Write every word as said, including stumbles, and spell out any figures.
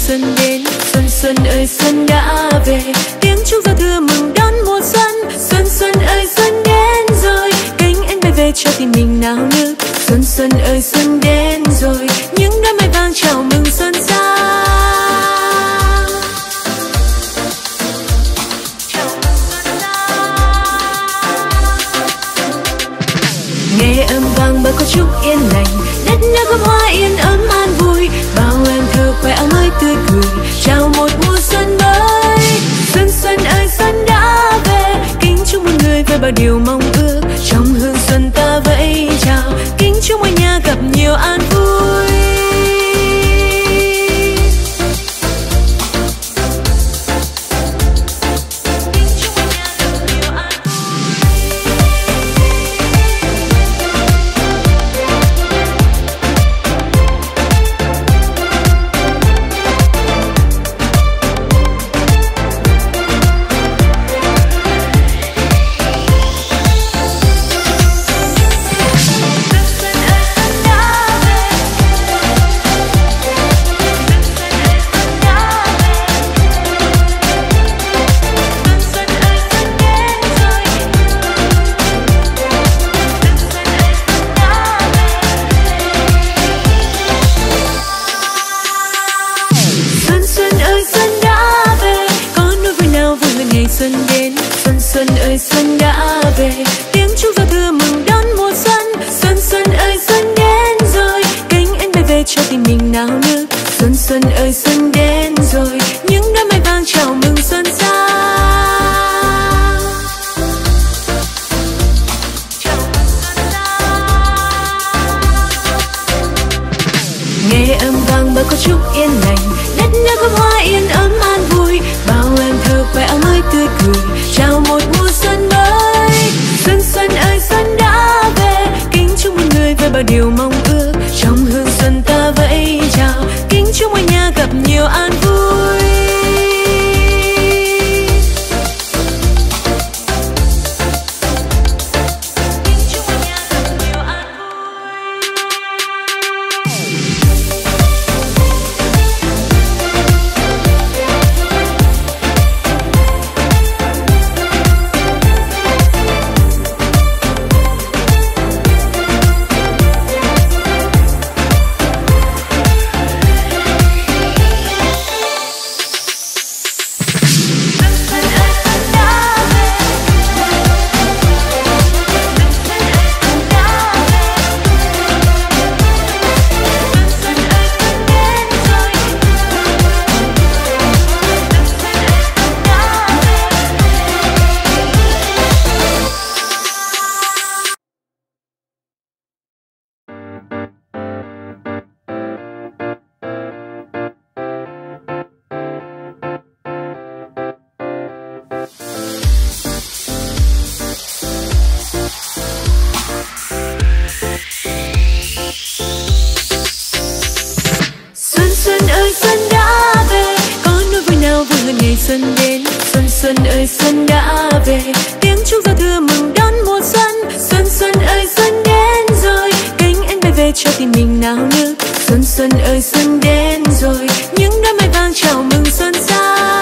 xuân đến, xuân xuân ơi xuân đã về, tiếng chuông giao thừa mừng đón mùa xuân. Xuân xuân ơi xuân đến rồi, cánh én bay về cho tim mình nao nức. Xuân xuân ơi xuân đến rồi, những đóa mai vàng chào mừng xuân sang. Nghe âm vang bao câu chúc yên lành, đất nước gấm hoa yên ấm an vui, bao em thơ khoe áo mới tươi cười, chào một mùa xuân mới. Xuân xuân ơi xuân đã về, kính chúc muôn người với bao điều mong ước, trong hương xuân ta vẫy chào, kính chúc mọi nhà gặp nhiều an vui. Xuân đến, xuân xuân ơi xuân đã về, tiếng chuông giao thừa mừng đón mùa xuân. Xuân xuân ơi xuân đến rồi, cánh én bay về cho tim mình nao nức. Xuân xuân ơi xuân đến rồi, những đóa mai vàng chào mừng xuân sang. Nghe âm vang bao câu chúc yên lành, đất nước gấm hoa yên ấm an vui, bao em thơ khoe áo mới tươi cười, chào một mùa xuân mới. Xuân xuân ơi xuân đã về, kính chúc muôn người với bao điều mong ước, trong hương xuân ta vẫy chào, kính chúc mọi nhà gặp nhiều an vui. Xuân đến, xuân xuân ơi xuân đã về, tiếng chuông giao thừa mừng đón mùa xuân. Xuân xuân ơi xuân đến rồi, cánh én bay về cho tim mình nao nức. Xuân xuân ơi xuân đến rồi, những đóa mai vàng chào mừng xuân sang.